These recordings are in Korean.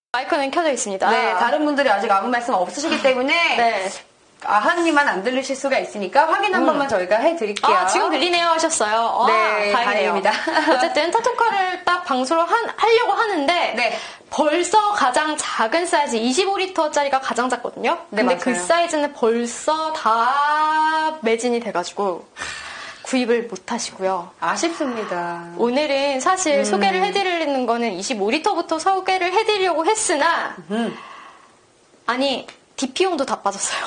마이크는 켜져 있습니다. 네, 다른 분들이 아직 아무 말씀 없으시기 때문에 네. 하은님만 안 들리실 수가 있으니까 확인 한 번만 저희가 해드릴게요. 아, 지금 들리네요 하셨어요. 네, 다행이네요. 다행입니다. 어쨌든 타투카를 딱 방수를 하려고 하는데 네. 벌써 가장 작은 사이즈 25리터짜리가 가장 작거든요. 네, 근데 맞아요. 그 사이즈는 벌써 다 매진이 돼가지고 구입을 못 하시고요. 아쉽습니다. 오늘은 사실 소개를 해드리는 거는 25리터부터 소개를 해드리려고 했으나 아니 DP용도 다 빠졌어요.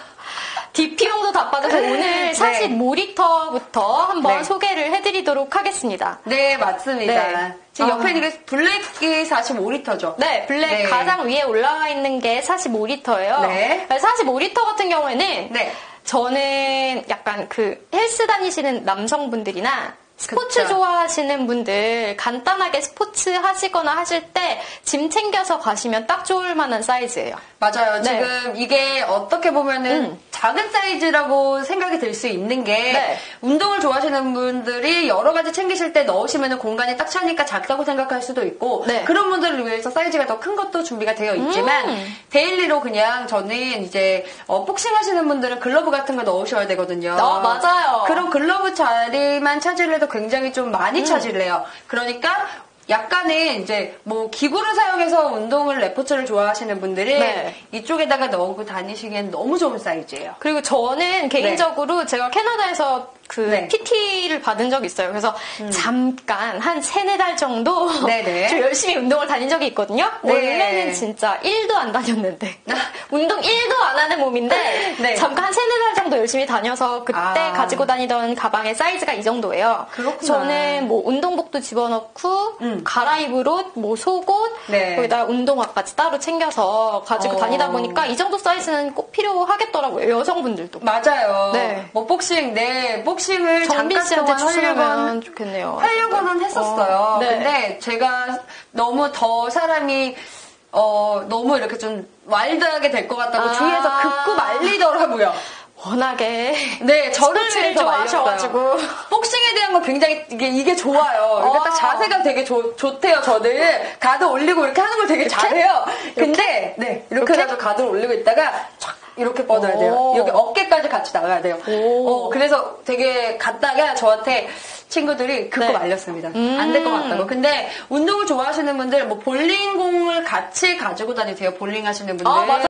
DP용도 다 빠져서 오늘 45리터부터 한번 네. 소개를 해드리도록 하겠습니다. 네, 맞습니다. 네. 지금 옆에 있는 게 블랙이 45리터죠? 네, 블랙 네. 가장 위에 올라와 있는 게 45리터예요. 네. 45리터 같은 경우에는 네. 저는 약간 그 헬스 다니시는 남성분들이나 스포츠 그쵸. 좋아하시는 분들 간단하게 스포츠 하시거나 하실 때 짐 챙겨서 가시면 딱 좋을 만한 사이즈예요. 맞아요. 네. 지금 이게 어떻게 보면은 작은 사이즈라고 생각이 들 수 있는 게 네. 운동을 좋아하시는 분들이 여러 가지 챙기실 때 넣으시면 공간이 딱 차니까 작다고 생각할 수도 있고 네. 그런 분들을 위해서 사이즈가 더 큰 것도 준비가 되어 있지만 데일리로 그냥 저는 이제 복싱 하시는 분들은 글러브 같은 거 넣으셔야 되거든요. 맞아요. 그럼 글러브 자리만 차지를 해도 굉장히 좀 많이 차지를 해요. 그러니까 약간의 이제 뭐 기구를 사용해서 운동을 레포츠를 좋아하시는 분들이 네. 이쪽에다가 넣고 다니시기엔 너무 좋은 사이즈예요. 그리고 저는 개인적으로 제가 캐나다에서 그 네. PT를 받은 적이 있어요. 그래서 잠깐 한 3-4달 정도 네네. 좀 열심히 운동을 다닌 적이 있거든요. 네. 원래는 진짜 1도 안 다녔는데 운동 1도 안 하는 몸인데 네. 잠깐 한 3-4달 정도 열심히 다녀서 그때 아. 가지고 다니던 가방의 사이즈가 이 정도예요. 그렇구나. 저는 뭐 운동복도 집어넣고 갈아입을 옷, 뭐 속옷 네. 거기다 운동화까지 따로 챙겨서 가지고 다니다 보니까 이 정도 사이즈는 꼭 필요하겠더라고요. 여성분들도. 맞아요. 네. 뭐 복싱을 정빈 잠깐 씨한테 동안 추천하면 좋겠네요. 하려고는 했었어요. 네. 근데 제가 너무 더 사람이 너무 이렇게 좀 와일드하게 될 것 같다고 주위에서 극구 말리더라고요. 워낙에 네, 저를 스포츠를 위해서 좋아하셔가지고. 말렸어요. 복싱에 대한 거 굉장히 이게 좋아요. 이게 딱 자세가 되게 좋대요. 저는 가드 올리고 이렇게 하는 걸 되게 잘해요. 근데 네, 이렇게 해가지고 가드를 올리고 있다가 촥 이렇게 뻗어야 돼요. 여기 어깨까지 같이 나가야 돼요. 그래서 되게 갔다가 저한테 친구들이 극구 네. 말렸습니다. 안 될 것 같다고. 근데 운동을 좋아하시는 분들 뭐 볼링공을 같이 가지고 다니세요. 볼링 하시는 분들. 맞아요.